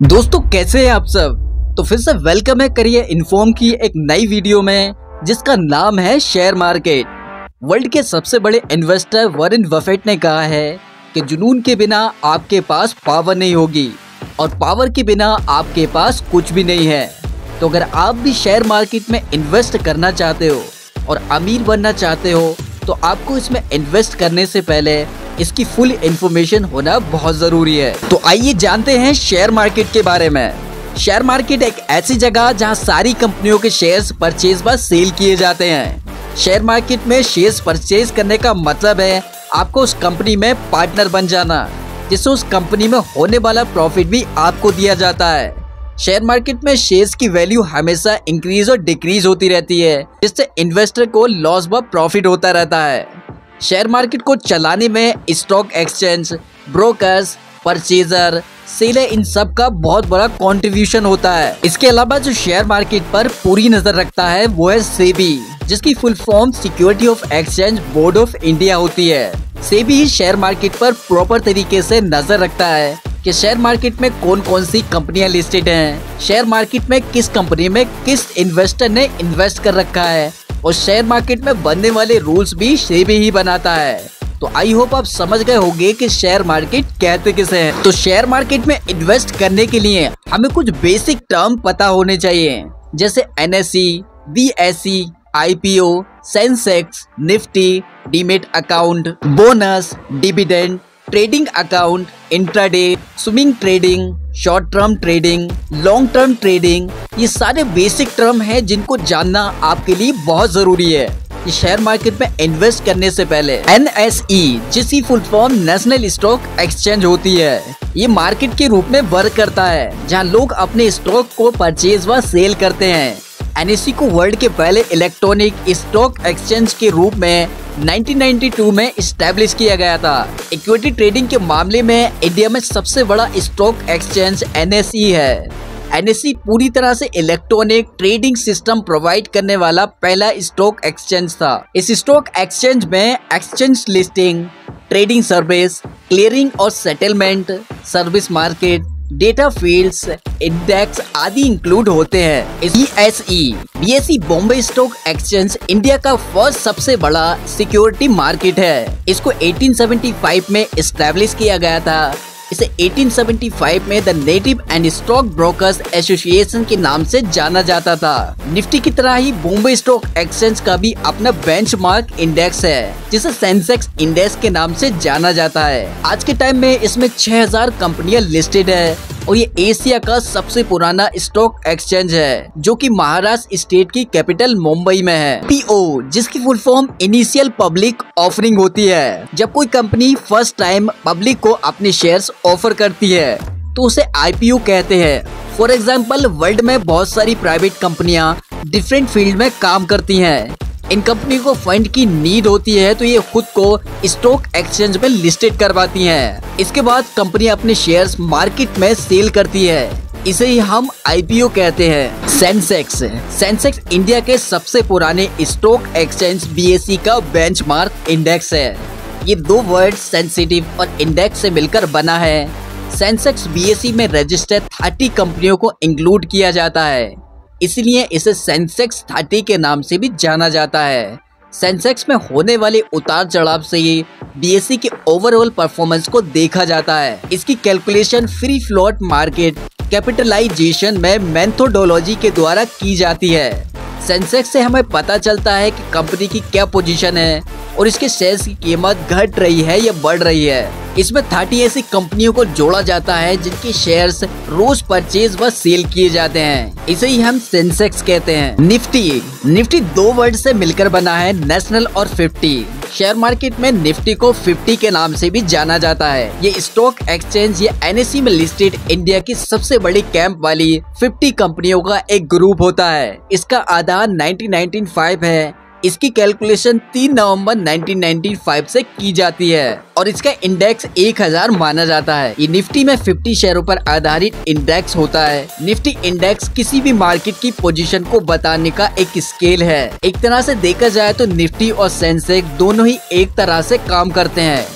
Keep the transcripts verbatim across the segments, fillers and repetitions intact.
दोस्तों कैसे हैं आप सब। तो फिर से वेलकम है करिए इन्फॉर्म की एक नई वीडियो में जिसका नाम है शेयर मार्केट। वर्ल्ड के सबसे बड़े इन्वेस्टर वॉरेन बफेट ने कहा है कि जुनून के बिना आपके पास पावर नहीं होगी और पावर के बिना आपके पास कुछ भी नहीं है। तो अगर आप भी शेयर मार्केट में इन्वेस्ट करना चाहते हो और अमीर बनना चाहते हो तो आपको इसमें इन्वेस्ट करने से पहले इसकी फुल इंफॉर्मेशन होना बहुत जरूरी है। तो आइए जानते हैं शेयर मार्केट के बारे में। शेयर मार्केट एक ऐसी जगह जहां सारी कंपनियों के शेयर्स परचेज व सेल किए जाते हैं। शेयर मार्केट में शेयर्स परचेज करने का मतलब है आपको उस कंपनी में पार्टनर बन जाना, जिससे उस कंपनी में होने वाला प्रॉफिट भी आपको दिया जाता है। शेयर मार्केट में शेयर्स की वैल्यू हमेशा इंक्रीज और डिक्रीज होती रहती है, जिससे इन्वेस्टर को लॉस व प्रॉफिट होता रहता है। शेयर मार्केट को चलाने में stock exchange, brokers, purchaser, seller इन सब का बहुत बड़ा कंट्रीब्यूशन होता है। इसके अलावा जो शेयर मार्केट पर पूरी नजर रखता है वो है सेबी, जिसकी full form security of exchange board of India होती है। सेबी ही शेयर मार्केट पर प्रॉपर तरीके से नजर रखता है कि शेयर मार्केट में कौन कौन सी कंपनियां लिस्टेड हैं, शेयर मार्केट में किस कंपनी में किस इन्वेस्टर ने इन्वेस्ट कर रखा है और शेयर मार्केट में बनने वाले रूल्स भी सेबी ही बनाता है। तो आई होप आप समझ गए होंगे कि शेयर मार्केट कहते किसे हैं। तो शेयर मार्केट में इन्वेस्ट करने के लिए हमें कुछ बेसिक टर्म पता होने चाहिए, जैसे N S E, B S E, I P O, Sensex, Nifty, demat account, bonus, dividend, trading account, intraday, swing trading, short term trading, long term trading. ये सारे बेसिक टर्म हैं जिनको जानना आपके लिए बहुत जरूरी है कि शेयर मार्केट में इन्वेस्ट करने से पहले। एन एस ई जिसकी full form national stock exchange होती है, ये मार्केट के रूप में वर्क करता है जहां लोग अपने स्टॉक को परचेज व सेल करते हैं। एन एस ई को वर्ल्ड के पहले इलेक्ट्रॉनिक स्टॉक एक्सचेंज के रूप में नाइनटीन नाइंटी टू में इस्टेब्लिश किया गया था। इक्विटी ट्रेडिंग के मामले में इंडिया में सबसे बड़ा stock exchange N S E है। एन एस ई पूरी तरह से इलेक्ट्रॉनिक ट्रेडिंग सिस्टम प्रोवाइड करने वाला पहला स्टॉक एक्सचेंज था। इस स्टॉक एक्सचेंज में exchange listing, trading service, clearing और settlement service, market data fields, index आदि इंक्लूड होते हैं। B S E B S E Bombay stock exchange India का फर्स्ट सबसे बड़ा सिक्योरिटी मार्केट है। इसको अठारह सौ पचहत्तर में एस्टेब्लिश किया गया था। इसे अठारह सौ पचहत्तर में the native and stock brokers association के नाम से जाना जाता था। निफ्टी की तरह ही बॉम्बे स्टॉक एक्सचेंज का भी अपना बेंचमार्क इंडेक्स है, जिसे सेंसेक्स इंडेक्स के नाम से जाना जाता है। आज के टाइम में इसमें छह हज़ार कंपनियां लिस्टेड है और ये एशिया का सबसे पुराना स्टॉक एक्सचेंज है, जो कि महाराष्ट्र स्टेट की कैपिटल मुंबई में है। पी ओ जिसकी full form initial public offering होती है। जब कोई कंपनी फर्स्ट टाइम पब्लिक को अपने शेयर्स ऑफर करती है तो उसे आई पी ओ कहते हैं। फॉर एग्जाम्पल वर्ल्ड में बहुत सारी प्राइवेट कंपनियां डिफरेंट फील्ड में काम करती हैं। इन कंपनी को फंड की नीड होती है तो ये खुद को स्टॉक एक्सचेंज में लिस्टेड करवाती हैं। इसके बाद कंपनी अपने शेयर्स मार्केट में सेल करती है, इसे ही हम आई पी ओ कहते हैं। सेंसेक्स सेंसेक्स इंडिया के सबसे पुराने stock exchange B S E का बेंचमार्क इंडेक्स है। ये दो वर्ड सेंसिटिव और इंडेक्स से मिलकर बना है। सेंसेक्स बी एस ई में रजिस्टर्ड तीस कंपनियों को इंक्लूड किया जाता है, इसलिए इसे सेंसेक्स तीस के नाम से भी जाना जाता है। सेंसेक्स में होने वाले उतार चढ़ाव से ही बी एस ई के ओवरऑल परफॉर्मेंस को देखा जाता है। इसकी calculation free float market capitalisation में मेथोडोलॉजी के द्वारा की जाती है। सेंसेक्स से हमें पता चलता है कि कंपनी की क्या पोजीशन है और इसके शेयर्स की कीमत घट रही है या बढ़ रही है। इसमें तीस ऐसी कंपनियों को जोड़ा जाता है जिनके शेयर्स रोज परचेज व सेल किए जाते हैं, इसे ही हम सेंसेक्स कहते हैं। निफ्टी निफ्टी दो वर्ड से मिलकर बना है, नेशनल और फिफ्टी। शेयर मार्केट में निफ्टी को फिफ्टी के नाम से भी जाना जाता है। ये स्टॉक एक्सचेंज या एन एस ई में लिस्टेड इंडिया की सबसे बड़ी कैंप वाली पचास कंपनियों का एक ग्रुप होता है। इसका आधार नाइनटीन नाइंटी फाइव है। इसकी कैलकुलेशन तीन नवंबर नाइनटीन नाइंटी फाइव से की जाती है और इसका इंडेक्स एक हज़ार माना जाता है। ये निफ्टी में पचास शेयरों पर आधारित इंडेक्स होता है। निफ्टी इंडेक्स किसी भी मार्केट की पोजीशन को बताने का एक स्केल है। एक तरह से देखा जाए तो निफ्टी और सेंसेक्स दोनों ही एक तरह से काम करते हैं।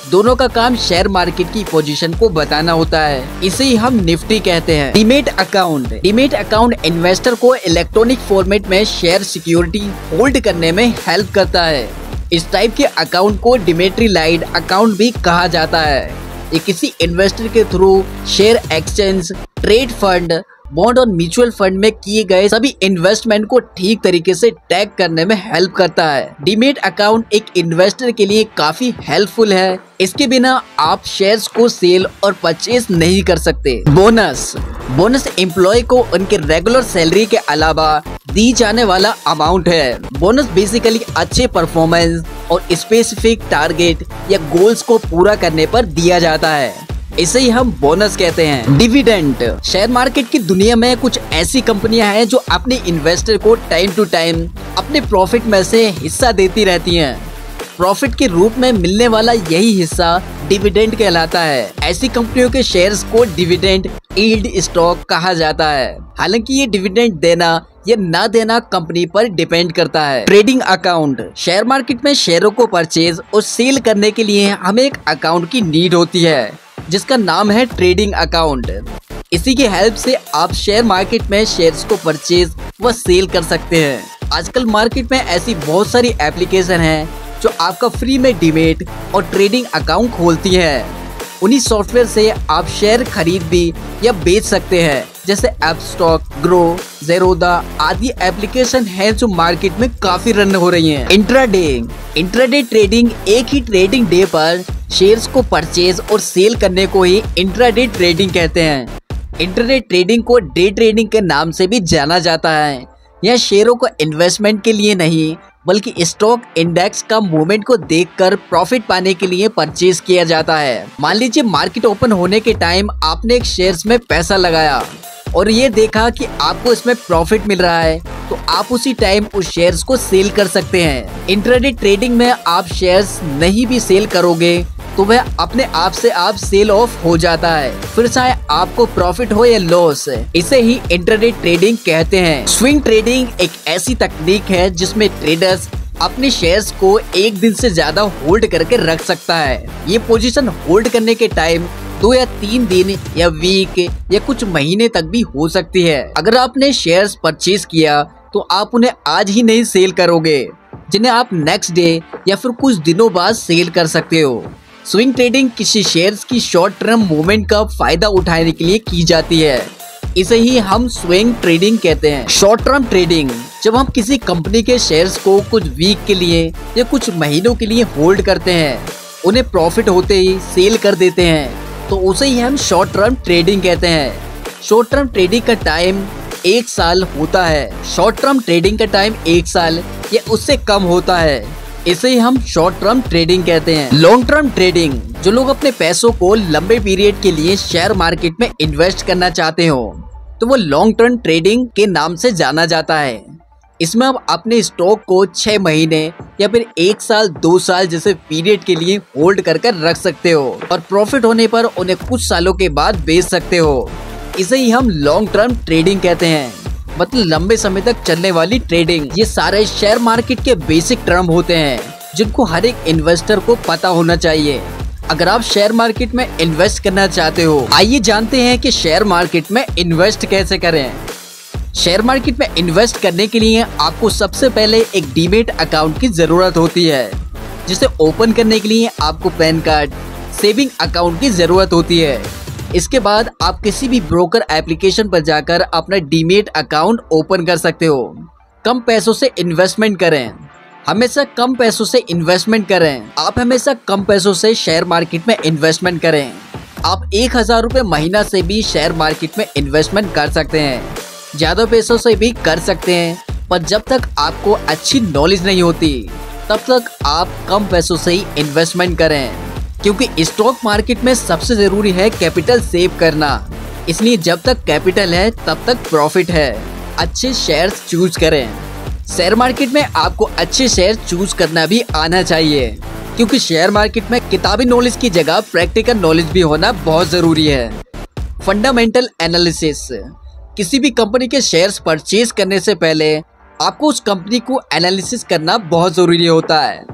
दोनों का काम शेयर मार्केट की पोजीशन को बताना होता है। इसे ही हम निफ्टी कहते हैं। Demat account demat account investor को इलेक्ट्रॉनिक फॉर्मेट में शेयर सिक्योरिटी होल्ड करने में हेल्प करता है। इस टाइप के अकाउंट को डिमेट्रिलाइड अकाउंट भी कहा जाता है। ये किसी इन्वेस्टर के through share exchange, trade fund, bond और म्यूचुअल फंड में किए गए सभी इन्वेस्टमेंट को ठीक तरीके से टैग करने में हेल्प करता है। डीमेट अकाउंट एक इन्वेस्टर के लिए काफी हेल्पफुल है। इसके बिना आप शेयर्स को सेल और परचेज नहीं कर सकते। बोनस बोनस एम्प्लॉय को उनके रेगुलर सैलरी के अलावा दी जाने वाला अमाउंट है। बोनस बेसिकली अच्छे परफॉर्मेंस और स्पेसिफिक टारगेट या गोल्स को पूरा करने पर दिया जाता है। इसे ही हम बोनस कहते हैं। डिविडेंड शेयर मार्केट की दुनिया में कुछ ऐसी कंपनियां हैं जो अपने इन्वेस्टर को टाइम टू टाइम अपने प्रॉफिट में से हिस्सा देती रहती हैं। प्रॉफिट के रूप में मिलने वाला यही हिस्सा डिविडेंड कहलाता है। ऐसी कंपनियों के शेयर्स को डिविडेंड यील्ड स्टॉक कहा जाता है। हालांकि ये डिविडेंड देना या ना देना कंपनी पर डिपेंड करता है। ट्रेडिंग अकाउंट शेयर मार्केट में शेयरों को परचेज और सेल करने के लिए हमें एक अकाउंट की नीड होती है, जिसका नाम है ट्रेडिंग अकाउंट। इसी की हेल्प से आप शेयर मार्केट में शेयर्स को परचेज व सेल कर सकते हैं। आजकल मार्केट में ऐसी बहुत सारी एप्लीकेशन हैं जो आपका फ्री में डीमेट और ट्रेडिंग अकाउंट खोलती हैं। उन्हीं सॉफ्टवेयर से आप शेयर खरीद भी या बेच सकते हैं, जैसे एपस्टॉक, ग्रो, ज़ेरोधा आदि एप्लीकेशन हैं जो मार्केट में काफी रन हो रही हैं। इंट्राडे इंट्राडे ट्रेडिंग एक ही ट्रेडिंग डे पर शेयर्स को परचेज और सेल करने को ही इंट्राडे ट्रेडिंग कहते हैं। इंट्राडे ट्रेडिंग को डे ट्रेडिंग के नाम से भी जाना जाता है। यह शेयरों को इन्वेस्टमेंट के लिए नहीं बल्कि स्टॉक इंडेक्स का मूवमेंट को देखकर प्रॉफिट पाने के लिए परचेज किया जाता है। मान लीजिए मार्केट ओपन होने के टाइम आपने एक शेयर्स में पैसा लगाया और ये देखा कि आपको इसमें प्रॉफिट मिल रहा है, तो आप उसी टाइम उस शेयर्स को सेल कर सकते हैं। इंट्राडे ट्रेडिंग में आप शेयर्स नहीं भी सेल करोगे तो वह अपने आप से आप सेल ऑफ हो जाता है, फिर चाहे आपको प्रॉफिट हो या लॉस। इसे ही इंट्राडे ट्रेडिंग कहते हैं। स्विंग ट्रेडिंग एक ऐसी तकनीक है जिसमें ट्रेडर्स अपने शेयर्स को एक दिन से ज्यादा होल्ड करके रख सकता है। ये पोजीशन होल्ड करने के टाइम दो या तीन दिन या वीक या कुछ महीने तक भी हो सकती है। अगर आपने शेयर्स परचेज किया तो आप उन्हें आज ही नहीं सेल करोगे, जिन्हें आप नेक्स्ट डे या फिर कुछ दिनों बाद सेल कर सकते हो। स्विंग ट्रेडिंग किसी शेयर्स की शॉर्ट टर्म मूवमेंट का फायदा उठाने के लिए की जाती है। इसे ही हम स्विंग ट्रेडिंग कहते हैं। शॉर्ट टर्म ट्रेडिंग जब हम किसी कंपनी के शेयर्स को कुछ वीक के लिए या कुछ महीनों के लिए होल्ड करते हैं, उन्हें प्रॉफिट होते ही सेल कर देते हैं, तो उसे ही हम शॉर्ट टर्म ट्रेडिंग कहते हैं। शॉर्ट टर्म ट्रेडिंग का टाइम एक साल होता है। शॉर्ट टर्म ट्रेडिंग का टाइम एक साल या उससे कम होता है। इसे ही हम शॉर्ट टर्म ट्रेडिंग कहते हैं। लॉन्ग टर्म ट्रेडिंग जो लोग अपने पैसों को लंबे पीरियड के लिए शेयर मार्केट में इन्वेस्ट करना चाहते हो, तो वो लॉन्ग टर्म ट्रेडिंग के नाम से जाना जाता है। इसमें आप अपने स्टॉक को छह महीने या फिर एक साल दो साल जैसे पीरियड के लिए होल्ड कर कर रख सकते हो और प्रॉफिट होने पर उन्हें कुछ सालों के बाद बेच सकते हो। इसे ही हम लॉन्ग टर्म ट्रेडिंग कहते हैं, मतलब लंबे समय तक चलने वाली ट्रेडिंग। ये सारे शेयर मार्केट के बेसिक टर्म होते हैं जिनको हर एक इन्वेस्टर को पता होना चाहिए अगर आप शेयर मार्केट में इन्वेस्ट करना चाहते हो। आइए जानते हैं कि शेयर मार्केट में इन्वेस्ट कैसे करें। शेयर मार्केट में इन्वेस्ट करने के लिए आपको सबसे पहले एक डीमेट अकाउंट की जरूरत होती है, जिसे ओपन करने के लिए आपको पैन कार्ड, सेविंग अकाउंट की जरूरत होती है। इसके बाद आप किसी भी ब्रोकर एप्लीकेशन पर जाकर अपना डीमेट अकाउंट ओपन कर सकते हो। कम पैसों से इन्वेस्टमेंट करें, हमेशा कम पैसों से इन्वेस्टमेंट करें। आप हमेशा कम पैसों से शेयर मार्केट में इन्वेस्टमेंट करें। आप एक हजार रुपये महीना से भी शेयर मार्केट में इन्वेस्टमेंट कर सकते हैं, ज्यादा पैसों से भी कर सकते हैं, पर जब तक आपको अच्छी नॉलेज नहीं होती तब तक आप कम पैसों से ही इन्वेस्टमेंट करें, क्योंकि स्टॉक मार्केट में सबसे जरूरी है कैपिटल सेव करना। इसलिए जब तक कैपिटल है तब तक प्रॉफिट है। अच्छे शेयर्स चूज करें। शेयर मार्केट में आपको अच्छे शेयर चूज करना भी आना चाहिए, क्योंकि शेयर मार्केट में किताबी नॉलेज की जगह प्रैक्टिकल नॉलेज भी होना बहुत जरूरी है। फंडामेंटल एनालिसिस किसी भी कंपनी के शेयर्स परचेज करने से पहले आपको उस कंपनी को एनालिसिस करना बहुत जरूरी होता है।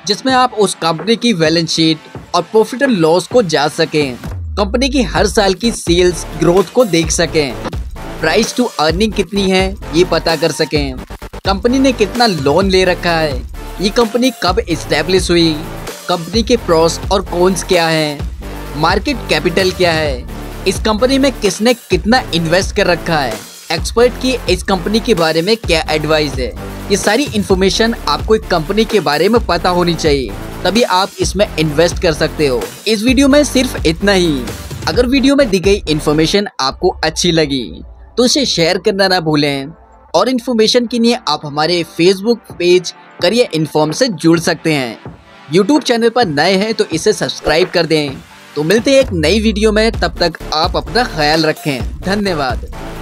जिसमें आप उस कंपनी की बैलेंस शीट और प्रॉफिट एंड लॉस को जान सकें, कंपनी की हर साल की सेल्स ग्रोथ को देख सकें, प्राइस टू अर्निंग कितनी है ये पता कर सकें, कंपनी ने कितना लोन ले रखा है, ये कंपनी कब इस्टेब्लिश हुई, कंपनी के प्रोस और कॉन्स क्या हैं, मार्केट कैपिटल क्या है, इस कंपनी में किसने कितना इन्वेस्ट कर रखा है, एक्सपर्ट की इस कंपनी के बारे में क्या एडवाइस है। ये सारी इन्फॉर्मेशन आपको एक कंपनी के बारे में पता होनी चाहिए, तभी आप इसमें इन्वेस्ट कर सकते हो। इस वीडियो में सिर्फ इतना ही। अगर वीडियो में दी गई इन्फॉर्मेशन आपको अच्छी लगी तो इसे शेयर करना ना भूलें, और इन्फॉर्मेशन के लिए आप हमारे फेसबुक पेज करियर इन्फॉर्म से जुड़ सकते हैं। यूट्यूब चैनल पर नए हैं तो इसे सब्सक्राइब कर दें। तो मिलते हैं एक नई वीडियो में, तब तक आप अपना ख्याल रखें। धन्यवाद।